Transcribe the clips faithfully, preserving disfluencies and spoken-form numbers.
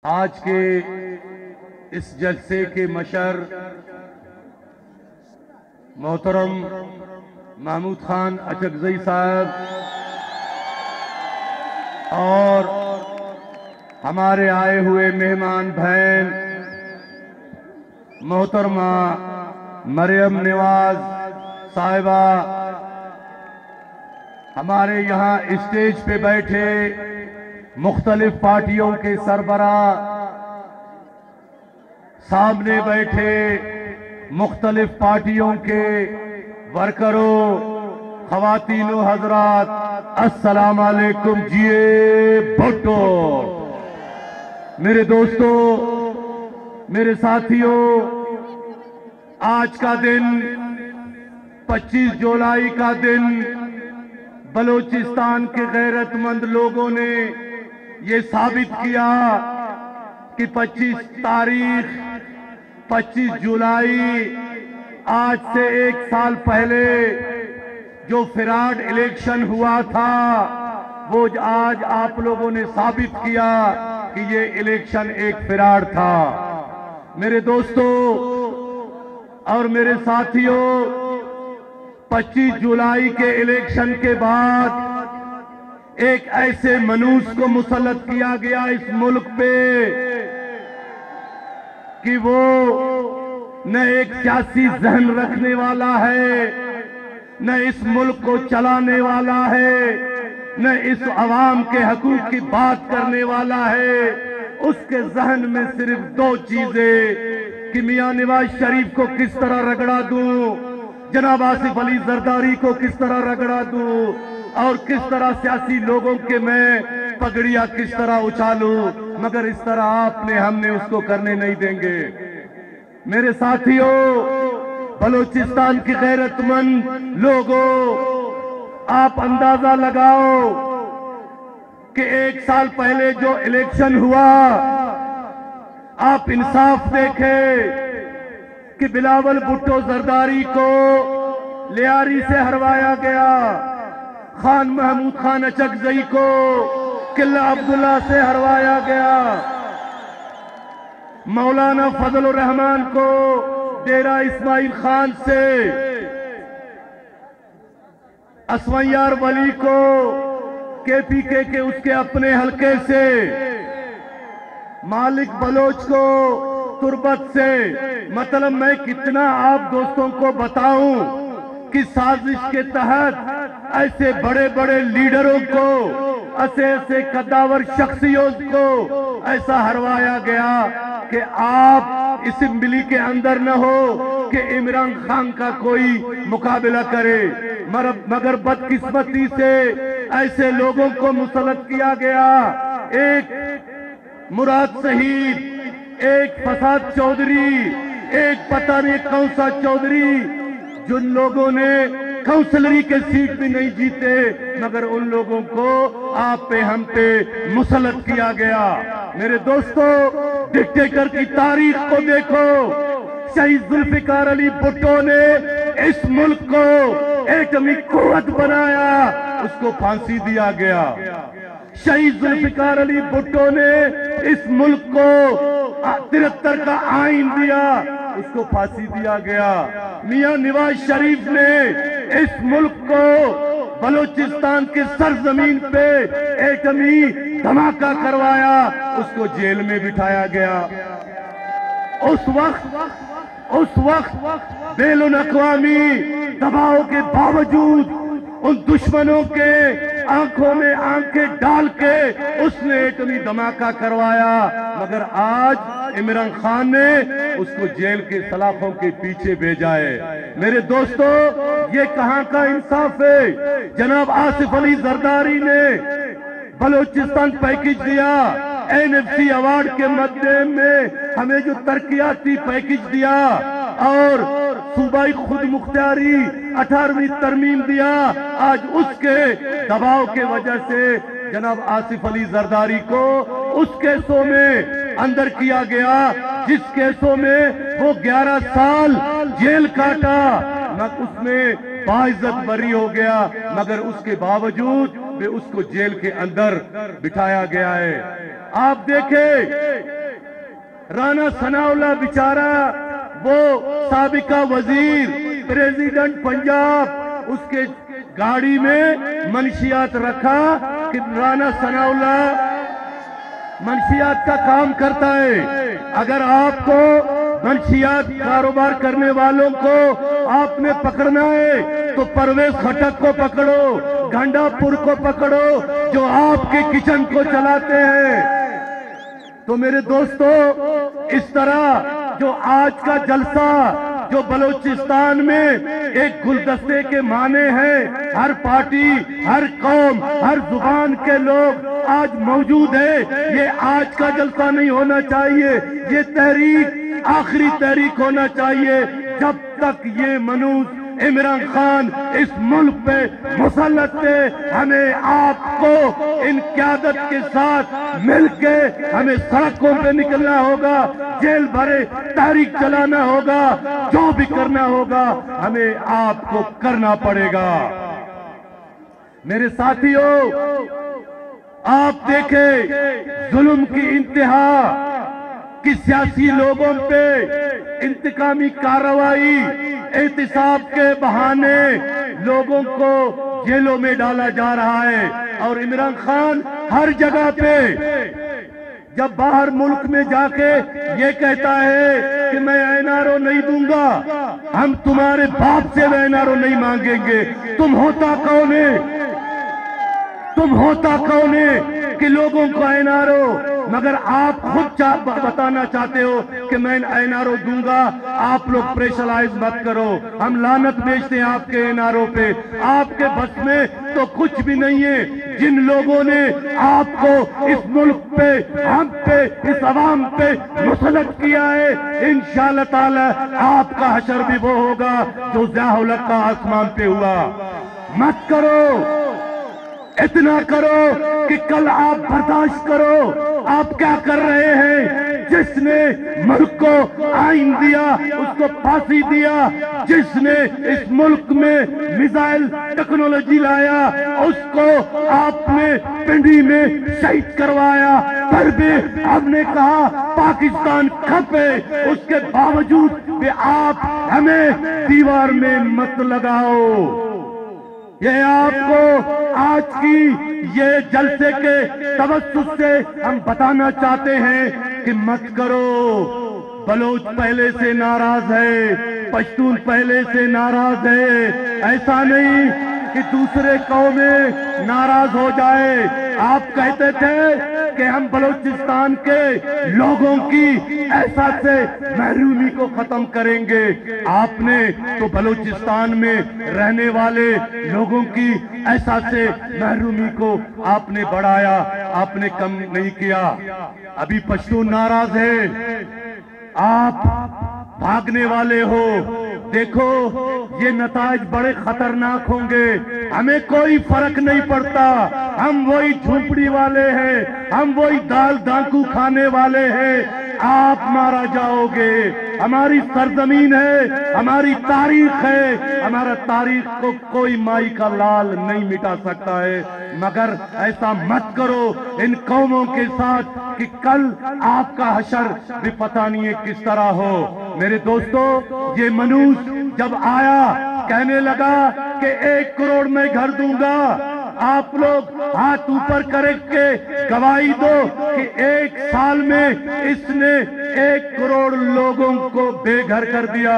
آج کے اس جلسے کے مشر محترم محمود خان اچکزئی صاحب اور ہمارے آئے ہوئے مہمان بہن محترمہ مریم نواز صاحبہ، ہمارے یہاں اسٹیج پہ بیٹھے مختلف پارٹیوں کے سربراہ، سامنے بیٹھے مختلف پارٹیوں کے ورکروں، خواتین و حضرات، السلام علیکم جیے بھٹو۔ میرے دوستوں، میرے ساتھیوں، آج کا دن پچیس جولائی کا دن بلوچستان کے غیرت مند لوگوں نے یہ ثابت کیا کہ پچیس تاریخ پچیس جولائی آج سے ایک سال پہلے جو فراڈ الیکشن ہوا تھا وہ آج آپ لوگوں نے ثابت کیا کہ یہ الیکشن ایک فراڈ تھا۔ میرے دوستوں اور میرے ساتھیوں، پچیس جولائی کے الیکشن کے بعد ایک ایسے منوس کو مسلط کیا گیا اس ملک پہ کہ وہ نہ ایک سیاسی ذہن رکھنے والا ہے، نہ اس ملک کو چلانے والا ہے، نہ اس عوام کے حقوق کی بات کرنے والا ہے۔ اس کے ذہن میں صرف دو چیزیں کہ میاں نواز شریف کو کس طرح رگڑا دوں، جناب آصف علی زرداری کو کس طرح رگڑا دوں، اور کس طرح سیاسی لوگوں کے میں پگڑیاں کس طرح اچھالوں، مگر اس طرح آپ نے ہم نے اس کو کرنے نہیں دیں گے۔ میرے ساتھیوں، بلوچستان کی غیرت مند لوگوں، آپ اندازہ لگاؤ کہ ایک سال پہلے جو الیکشن ہوا، آپ انصاف دیکھیں کہ بلاول بھٹو زرداری کو لیاری سے ہروایا گیا، خان محمود خان اچکزئی کو قلعہ عبداللہ سے ہروایا گیا، مولانا فضل الرحمان کو ڈیرہ اسماعیل خان سے، اسفیار ولی کو کے پی کے کے اس کے اپنے حلقے سے، مالک بلوچ کو تربت سے۔ مطلب میں کتنا آپ دوستوں کو بتاؤں کہ سازش کے تحت ایسے بڑے بڑے لیڈروں کو، ایسے ایسے قداور شخصیوں کو ایسا ہروایا گیا کہ آپ اسمبلی کے اندر نہ ہو کہ عمران خان کا کوئی مقابلہ کرے، مگر بدقسمتی سے ایسے لوگوں کو مسلط کیا گیا۔ ایک مراد شہید، ایک فساد چودھری، ایک پتہ نہیں کون سا چودھری، جن لوگوں نے کونسلری کے سیٹ بھی نہیں جیتے، مگر ان لوگوں کو آپ پہ ہم پہ مسلط کیا گیا۔ میرے دوستوں، ڈکٹیٹر کی تاریخ کو دیکھو، شہید ذوالفقار علی بھٹو نے اس ملک کو ایٹمی قوت بنایا، اس کو پھانسی دیا گیا۔ شہید ذوالفقار علی بھٹو نے اس ملک کو ترہتر کا آئین دیا، اس کو پھانسی دیا گیا۔ میاں نواز شریف نے اس ملک کو بلوچستان کے سرزمین پہ ایٹمی دھماکہ کروایا، اس کو جیل میں بٹھایا گیا۔ اس وقت اس وقت بین الاقوامی دباؤ کے باوجود ان دشمنوں کے آنکھوں میں آنکھیں ڈال کے اس نے ایٹمی دھماکہ کروایا، مگر آج عمران خان نے اس کو جیل کے سلاخوں کے پیچھے بھیجا ہے۔ میرے دوستو، یہ کہاں کا انصاف ہے؟ جناب آصف علی زرداری نے بلوچستان پیکج دیا، این ایف سی ایوارڈ کے مدے میں ہمیں جو ترقیاتی پیکج دیا اور صوبائی خود مختاری اٹھارہویں ترمیم دیا، آج اس کے دباؤ کے وجہ سے جناب آصف علی زرداری کو اس کیسوں میں اندر کیا گیا جس کیسوں میں وہ گیارہ سال جیل کاٹا، نہ اس میں باعزت بری ہو گیا، مگر اس کے باوجود اس کو جیل کے اندر بٹھایا گیا ہے۔ آپ دیکھیں رانا ثناءاللہ بیچارہ وہ سابقہ وزیر پریزیڈنٹ پنجاب، اس کے گاڑی میں منشیات رکھا کہ رانا ثناءاللہ منشیات کا کام کرتا ہے۔ اگر آپ کو منشیات کاروبار کرنے والوں کو آپ نے پکڑنا ہے تو پرویز خٹک کو پکڑو، گھنڈا پور کو پکڑو جو آپ کے کچن کو چلاتے ہیں۔ تو میرے دوستو، اس طرح جو آج کا جلسہ جو بلوچستان میں ایک گلدستے کے معنی ہے، ہر پارٹی، ہر قوم، ہر زبان کے لوگ آج موجود ہے، یہ آج کا جلسہ نہیں ہونا چاہیے، یہ تحریک آخری تحریک ہونا چاہیے جب تک یہ منوس عمران خان اس ملک پہ مسلط تھے۔ ہمیں آپ کو ان قیادت کے ساتھ مل کے ہمیں سڑکوں پہ نکلنا ہوگا، جیل بھرے تحریک چلانا ہوگا، جو بھی کرنا ہوگا ہمیں آپ کو کرنا پڑے گا۔ میرے ساتھیوں، آپ دیکھیں ظلم کی انتہا کہ سیاسی لوگوں پہ انتقامی کارروائی، احتساب کے بہانے لوگوں کو جیلوں میں ڈالا جا رہا ہے، اور عمران خان ہر جگہ پہ جب باہر ملک میں جا کے یہ کہتا ہے کہ میں این آر او نہیں دوں گا، ہم تمہارے باپ سے این آر او نہیں مانگیں گے۔ تم ہوتا کون ہے؟ تم ہوتا کون ہے کہ لوگوں کو این آر او، مگر آپ خود بتانا چاہتے ہو کہ میں این آر او دوں گا۔ آپ لوگ پریشرائز مت کرو، ہم لعنت بھیجتے ہیں آپ کے این آر او پہ۔ آپ کے بس میں تو کچھ بھی نہیں ہے۔ جن لوگوں نے آپ کو اس ملک پہ، ہم پہ، اس عوام پہ مسلط کیا ہے، انشاءاللہ تعالی آپ کا حشر بھی وہ ہوگا جو ضیاء الحق کا آسمان پہ ہوا۔ مت کرو، اتنا کرو کہ کل آپ برداشت کرو۔ آپ کیا کر رہے ہیں؟ جس نے ملک کو آئین دیا اس کو پھانسی دیا، جس نے اس ملک میں میزائل ٹیکنالوجی لایا اس کو آپ نے پنڈی میں شہید کروایا، پھر بھی ہم نے کہا پاکستان کھپے، اس کے باوجود بھی آپ ہمیں دیوار میں مت لگاؤ۔ یہ آپ کو آج کی یہ جلسے کے توسط سے ہم بتانا چاہتے ہیں کہ مت کرو۔ بلوچ پہلے سے ناراض ہے، پشتون پہلے سے ناراض ہے، ایسا نہیں کہ دوسرے قومیں ناراض ہو جائے۔ آپ کہتے تھے کہ ہم بلوچستان کے لوگوں کی احساس سے محرومی کو ختم کریں گے۔ آپ نے تو بلوچستان میں رہنے والے لوگوں کی احساس سے محرومی کو آپ نے بڑھایا، آپ نے کم نہیں کیا۔ ابھی پشتون ناراض ہے، آپ بھاگنے والے ہو۔ دیکھو یہ نتائج بڑے خطرناک ہوں گے۔ ہمیں کوئی فرق نہیں پڑتا، ہم وہی جھونپڑی والے ہیں، ہم وہی دال ڈانکو کھانے والے ہیں۔ آپ مارا جاؤ گے، ہماری سرزمین ہے، ہماری تاریخ ہے، ہمارا تاریخ کو کوئی مائی کا لال نہیں مٹا سکتا ہے۔ مگر ایسا مت کرو ان قوموں کے ساتھ کہ کل آپ کا حشر بھی پتہ نہیں ہے کس طرح ہو۔ میرے دوستو، یہ منوس جب آیا کہنے لگا کہ ایک کروڑ میں گھر دوں گا، آپ لوگ ہاتھ اوپر کر کے گواہی دو کہ ایک سال میں اس نے ایک کروڑ لوگوں کو بے گھر کر دیا۔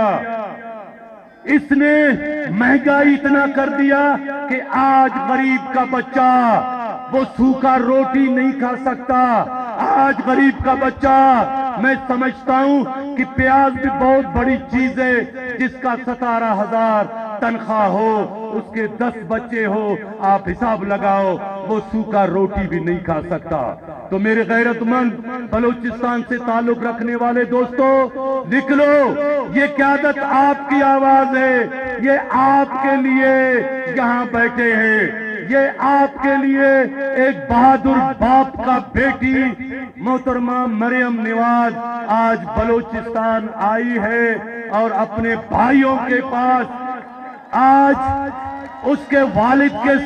اس نے مہنگائی اتنا کر دیا کہ آج غریب کا بچہ وہ سوکھا روٹی نہیں کھا سکتا۔ آج غریب کا بچہ، میں سمجھتا ہوں کہ پیاز بھی بہت بڑی چیز ہے، جس کا ستارہ ہزار تنخواہ ہو، اس کے دس بچے ہو، آپ حساب لگاؤ، وہ سوکھا روٹی بھی نہیں کھا سکتا۔ تو میرے غیرت مند بلوچستان سے تعلق رکھنے والے دوستو، نکلو، یہ قیادت آپ کی آواز ہے، یہ آپ کے لیے یہاں بیٹھے ہیں، یہ آپ کے لیے ایک بہادر باپ کا بیٹی محترمہ مریم نواز آج بلوچستان آئی ہے اور اپنے بھائیوں کے پاس آج اس کے والد کے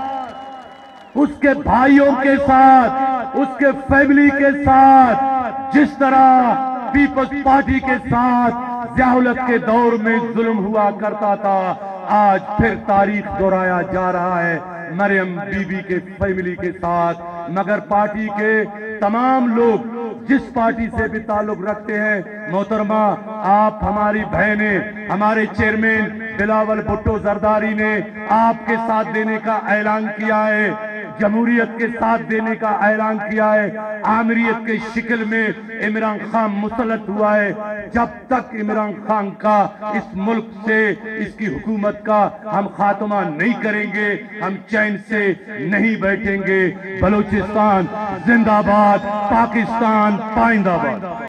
ساتھ، اس کے بھائیوں کے ساتھ، اس کے فیملی کے ساتھ جس طرح پیپلز پارٹی کے ساتھ ضیاء کے دور میں ظلم ہوا کرتا تھا، آج پھر تاریخ دہرایا جا رہا ہے مریم بی بی کے فیملی کے ساتھ۔ مگر پارٹی کے تمام لوگ جس پارٹی سے بھی تعلق رکھتے ہیں، محترمہ آپ ہماری بہنیں، ہمارے چیئرمین بلاول بھٹو زرداری نے آپ کے ساتھ دینے کا اعلان کیا ہے، جمہوریت کے ساتھ دینے کا اعلان کیا ہے، آمریت کے شکل میں عمران خان مسلط ہوا ہے۔ جب تک عمران خان کا اس ملک سے، اس کی حکومت کا ہم خاتمہ نہیں کریں گے، ہم چین سے نہیں بیٹھیں گے۔ بلوچستان زندہ باد، پاکستان پائندہ باد۔